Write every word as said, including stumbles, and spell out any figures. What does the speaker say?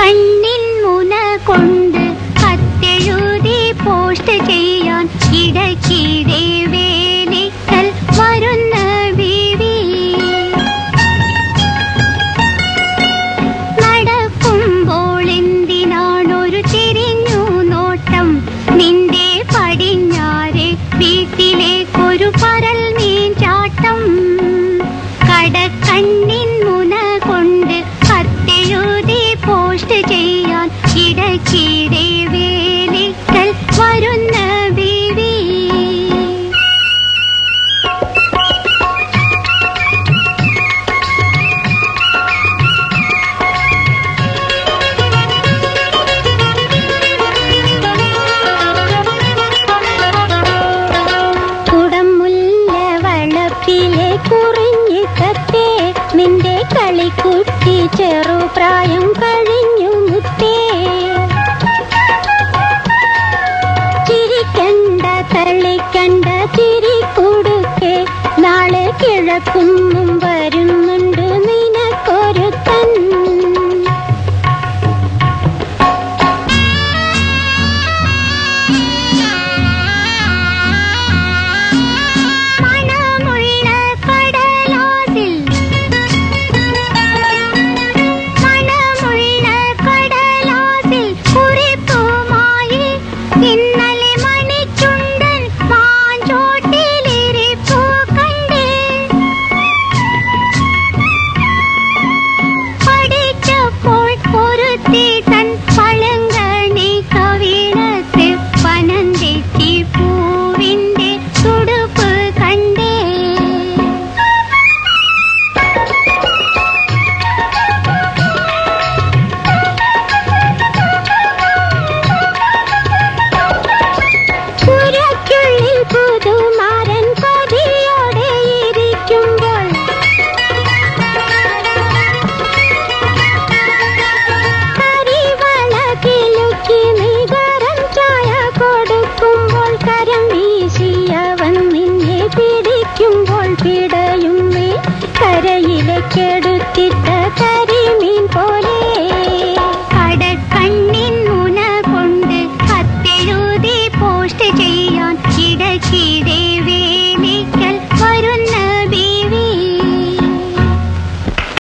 കണ്ണിൻ മുന കൊണ്ട് കത്തെഴുതി പോസ്റ്റ് ചെയ്യാൻ ഇടയ്ക്കിടെ വേലിക്കൽ വരുന്ന ബീവി. നടക്കുമ്പോൾ എന്തിനാണൊരു തിരിഞ്ഞു നോട്ടം? നിന്റെ പടിഞ്ഞാറെ വീട്ടിലേക്കൊരു പരൽ മീൻ ചാട്ടം. കടക്കണ്ണിൻ മുന കൊണ്ട് കത്തെഴുതി പോസ്റ്റ് ചെയ്യാൻ ഇടയ്ക്കിടെ വേലിക്കൽ വരുന്ന ബീവി. കുടമുല്ല വളപ്പിലെ കുറിഞ്ഞിക്കത്തെ നിന്റെ കളിക്കുട്ടി ചെറുപ്രായം